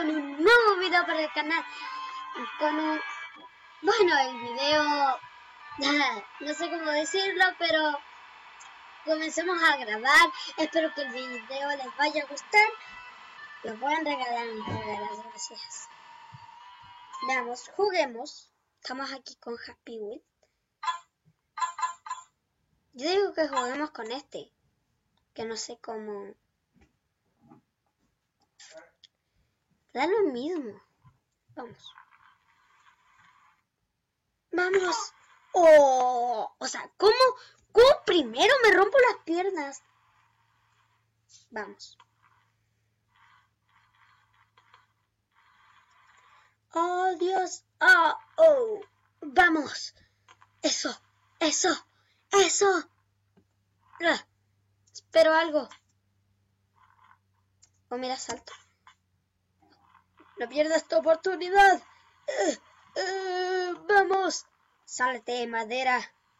con un nuevo video para el canal. Bueno, el video, no sé cómo decirlo, pero comencemos a grabar. Espero que el video les vaya a gustar. Lo pueden regalar en las gracias. Veamos, juguemos. Estamos aquí con Happy Wheel. Yo digo que juguemos con este, que no sé cómo. Da lo mismo. Vamos. Vamos. Oh, o sea, ¿cómo primero me rompo las piernas? Vamos. Oh, Dios. Oh. Vamos. Eso. Espero algo. Oh, mira, salto. No pierdas tu oportunidad. Vamos. Sálete, madera.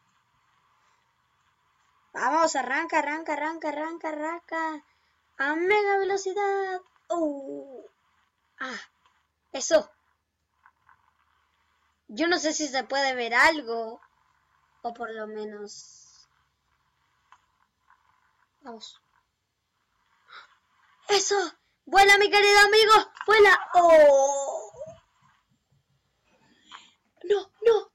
Vamos, arranca. A mega velocidad. Eso. Yo no sé si se puede ver algo. O por lo menos. Vamos. Eso. Vuela, mi querido amigo. Vuela. Oh. No.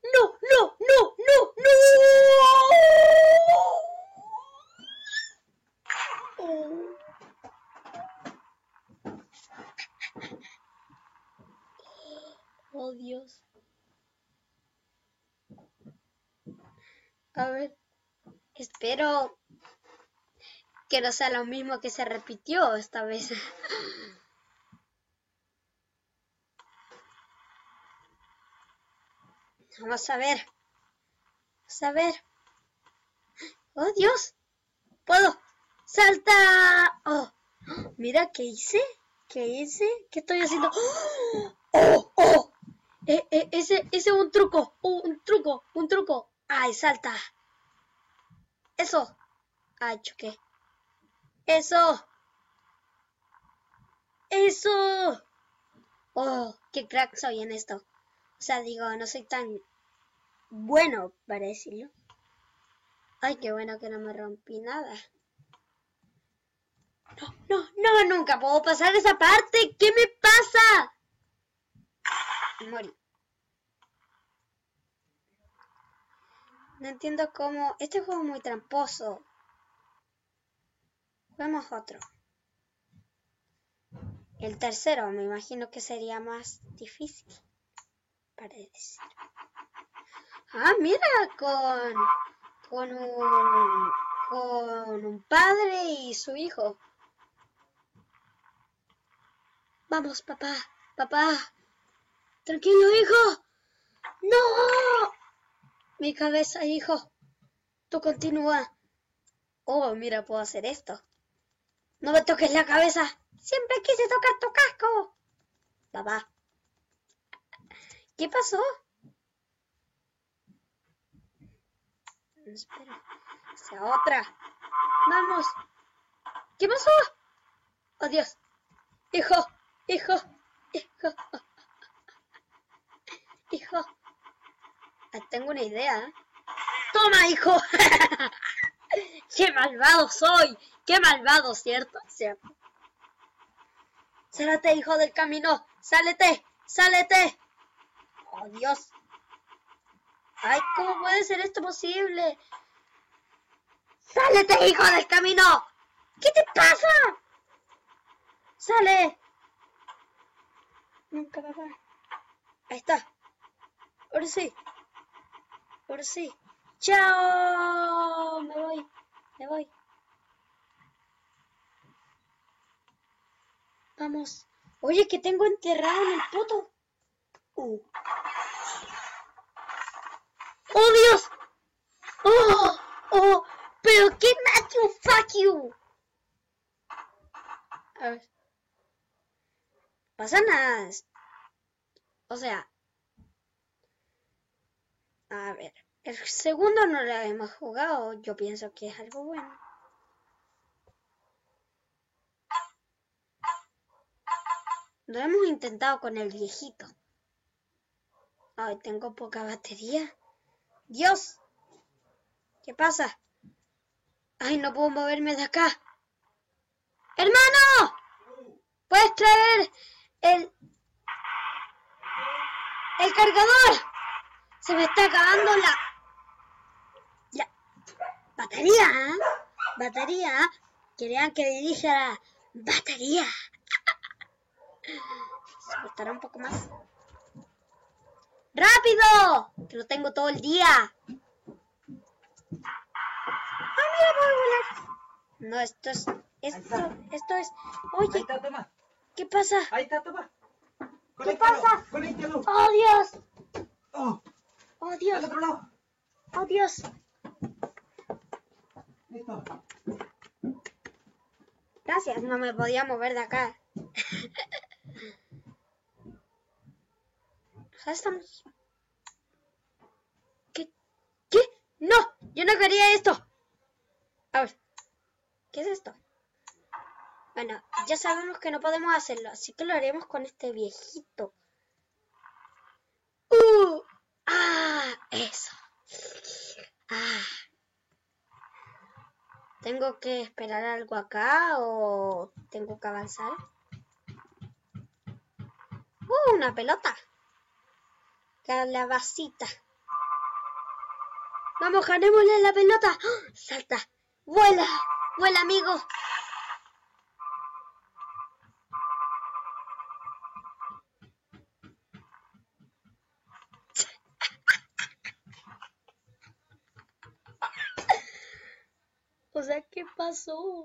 Oh, Dios. A ver. Espero que no sea lo mismo que se repitió esta vez. Vamos a ver. Oh, Dios. ¡Puedo! ¡Salta! Oh, mira, ¿qué hice? ¿Qué estoy haciendo? ¡Oh! Ese es un truco. Un truco. ¡Ay, salta! Eso. ¡Ay, choqué! Eso. Oh, qué crack soy en esto. O sea, digo, no soy tan bueno para decirlo. Ay, qué bueno que no me rompí nada. No, nunca puedo pasar esa parte. ¿Qué me pasa? Morí. No entiendo cómo. Este juego es muy tramposo. Juguemos otro. El tercero me imagino que sería más difícil para decir. Mira, con un padre y su hijo. Vamos, papá. Tranquilo, hijo. ¡No! Mi cabeza, hijo. Tú continúa. Oh, mira, puedo hacer esto. No me toques la cabeza. Siempre quise tocar tu casco. Papá. ¿Qué pasó? Espera. Esa otra. Vamos. ¿Qué pasó? Oh, Dios. Hijo. Tengo una idea. Toma, hijo. ¡Qué malvado soy! ¡Qué malvado, cierto! ¡Sálate, hijo del camino! ¡Sálete! ¡Oh, Dios! ¡Ay, cómo puede ser esto posible! ¡Sálete, hijo del camino! ¿Qué te pasa? ¡Sale! Nunca, papá. Ahí está. Ahora sí. ¡Chao! Me voy. Vamos. Oye, que tengo enterrado en el puto. ¡Oh, Dios! ¡Oh! ¡Pero qué Matthew! ¡Fuck you! A ver. Pasa nada. O sea. A ver. El segundo no lo hemos jugado. Yo pienso que es algo bueno. Lo hemos intentado con el viejito. Ay, tengo poca batería. ¡Dios! ¿Qué pasa? Ay, no puedo moverme de acá. ¡Hermano! ¿Puedes traer el cargador? Se me está acabando la batería, ¿eh? Batería. Querían que dijera batería. Se cortará un poco más. ¡Rápido! Que lo tengo todo el día. ¡Ah, mira, puedo volar! No, esto es... Oye, Ahí está, toma. ¿qué pasa? Ahí está, toma. ¿Qué pasa? Conéctalo. ¡Oh, Dios! Oh, ¡Oh, Dios! al otro lado. ¡Oh, Dios! Listo. Gracias, no me podía mover de acá. Ya estamos... ¿Qué? ¡No! ¡Yo no quería esto! A ver, ¿qué es esto? Bueno, ya sabemos que no podemos hacerlo, así que lo haremos con este viejito. Eso. ¿Tengo que esperar algo acá o tengo que avanzar? Una pelota. Calabacita. Vamos, ganémosle la pelota. ¡Oh! Salta. Vuela. Vuela, amigo. O sea, ¿qué pasó?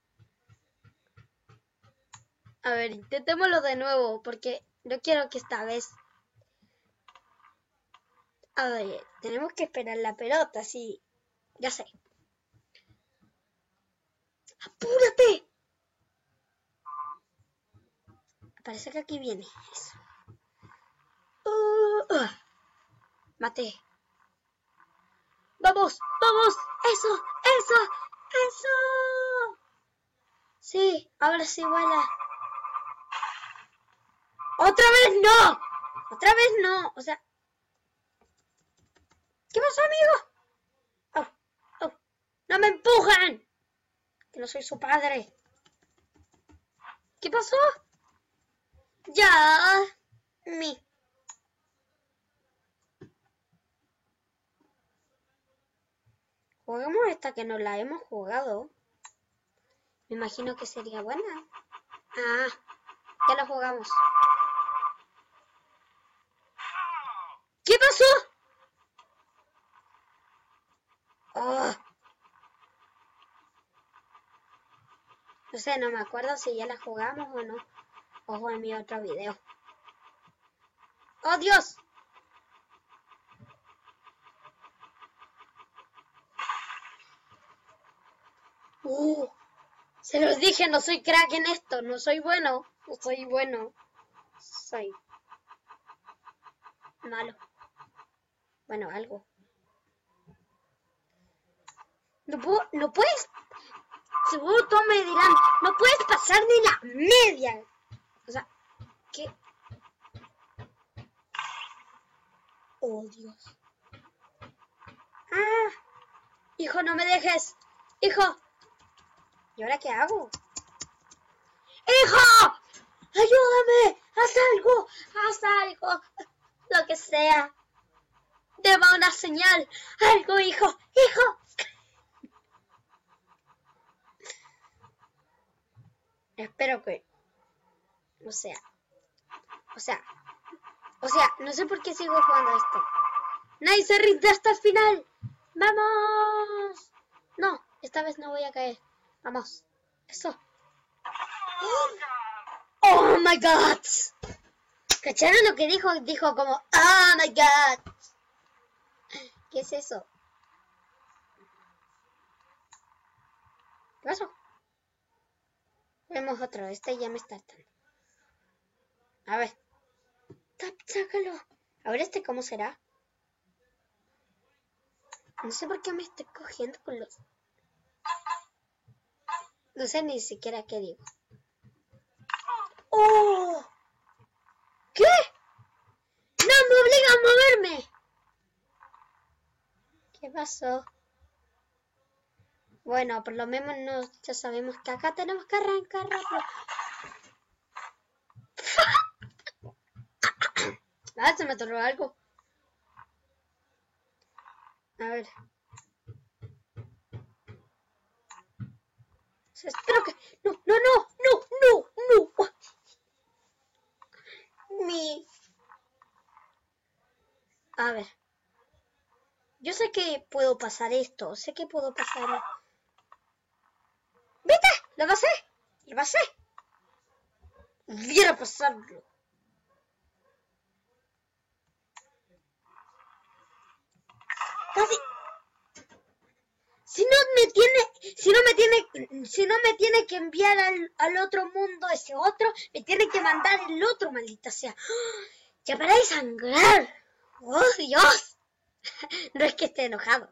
A ver, intentémoslo de nuevo, porque no quiero que esta vez... A ver, tenemos que esperar la pelota, sí. Ya sé. ¡Apúrate! Parece que aquí viene. Eso. Maté. ¡Vamos! ¡Vamos! ¡Eso! Sí, ahora sí vuela. ¡Otra vez no! ¡Otra vez no! O sea... ¿Qué pasó, amigo? ¡Oh! ¡No me empujan! Que no soy su padre. ¿Qué pasó? Ya... Juguemos esta que no la hemos jugado. Me imagino que sería buena. Ah, ya la jugamos. ¿Qué pasó? Oh. No sé, no me acuerdo si ya la jugamos o no. Ojo en mi otro video. ¡Oh, Dios! Se los dije, no soy crack en esto. No soy bueno. No soy bueno. Soy malo. Bueno, algo. No puedes... Seguro todos me dirán, no puedes pasar ni la media. O sea, ¿qué? Oh, Dios. ¡Ah! Hijo, no me dejes. Hijo. ¿Y ahora qué hago? ¡Hijo! ¡Ayúdame! ¡Haz algo! ¡Haz algo! Lo que sea. Deba una señal. ¡Algo, hijo! ¡Hijo! Espero que... O sea, no sé por qué sigo jugando esto. Nadie se rinde hasta el final. ¡Vamos! No, esta vez no voy a caer. Vamos. Eso. ¡Oh, my God! ¿Cacharon lo que dijo? Dijo como, ¡oh, my God! ¿Qué es eso? ¿Qué pasó? Vemos otro. Este ya me está hartando. A ver. Sácalo. A ver este cómo será. No sé por qué me estoy cogiendo con los... No sé ni siquiera qué digo. ¡Oh! ¿Qué pasó? Bueno, por lo menos ya sabemos que acá tenemos que arrancar rápido. Ah, se me atoró algo. A ver. Espero que... No, no, no, no, no, no. A ver. Yo sé que puedo pasar esto. Sé que puedo pasar... ¿Viste? ¡Lo pasé! ¡Lo pasé! Quiero pasarlo. Casi... Si no me tiene que enviar al otro mundo, ese otro, me tiene que mandar el otro, maldita sea. ¡Ya para de sangrar! ¡Oh, Dios! No es que esté enojado.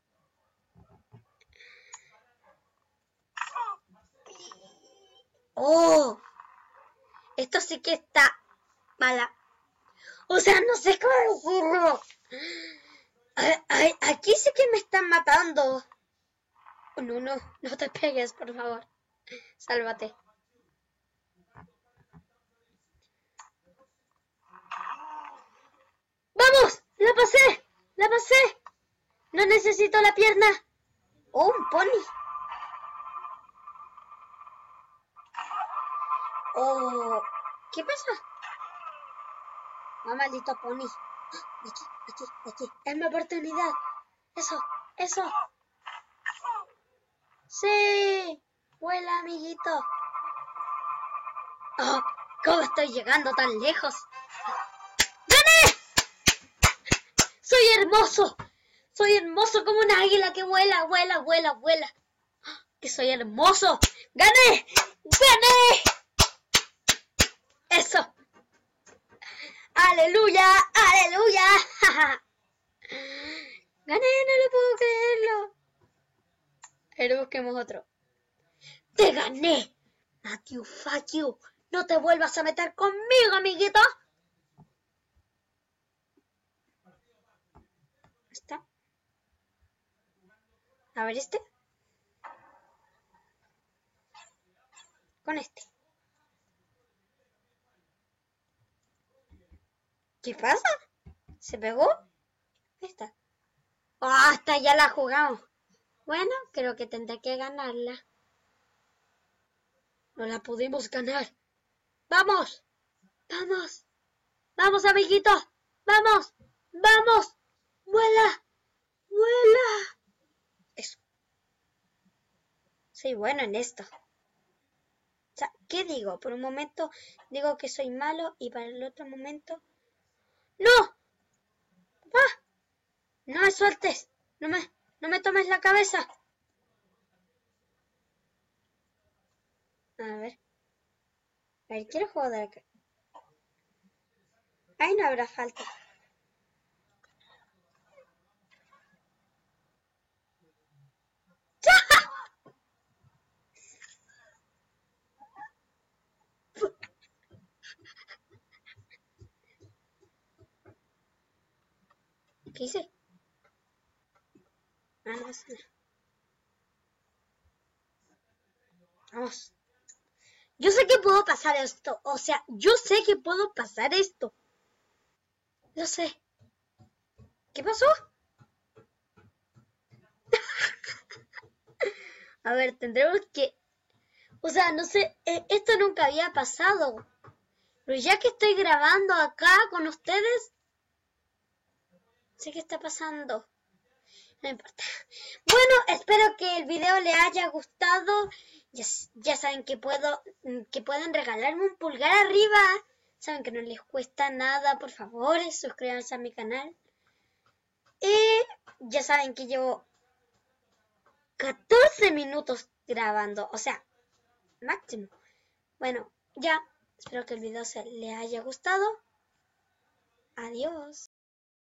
¡Oh! Esto sí que está mala. O sea, no sé cómo decirlo. Aquí sí que me están matando. No, no, no te pegues, por favor. Sálvate. ¡Vamos! ¡La pasé! ¡La pasé! No necesito la pierna. ¡Oh, un pony! ¡Oh! ¿Qué pasa? No, maldito pony. Aquí. Es mi oportunidad. Eso. ¡Sí! ¡Vuela, amiguito! ¡Oh! ¿Cómo estoy llegando tan lejos? ¡Gané! ¡Soy hermoso! Soy hermoso como un águila que vuela. ¡Que soy hermoso! ¡Gané! ¡Eso! ¡Aleluya! ¡Gané! No lo puedo creerlo. Pero busquemos otro. ¡Te gané! Matthew, fuck you. No te vuelvas a meter conmigo, amiguito. ¿Está? A ver este. Con este. ¿Qué pasa? ¿Se pegó? Esta. Hasta ya la jugamos. Bueno, creo que tendré que ganarla. No la pudimos ganar. ¡Vamos! ¡Vamos, amiguito! ¡Vamos! ¡Vuela! Eso. Soy bueno en esto. O sea, ¿qué digo? Por un momento digo que soy malo y para el otro momento... ¡No! ¡Ah! No me sueltes. No me tomes la cabeza. A ver, quiero jugar de acá. Ahí no habrá falta. ¿Qué hice? Ah, no pasa nada. Vamos. Yo sé que puedo pasar esto. O sea, yo sé que puedo pasar esto. Lo sé. ¿Qué pasó? A ver, tendremos que... O sea, no sé, esto nunca había pasado. Pero ya que estoy grabando acá con ustedes, sé qué está pasando. No importa. Bueno, espero que el video les haya gustado. Ya saben que pueden regalarme un pulgar arriba. Saben que no les cuesta nada. Por favor, suscríbanse a mi canal. Y ya saben que llevo 14 minutos grabando. O sea, máximo. Bueno, ya. Espero que el video les haya gustado. Adiós.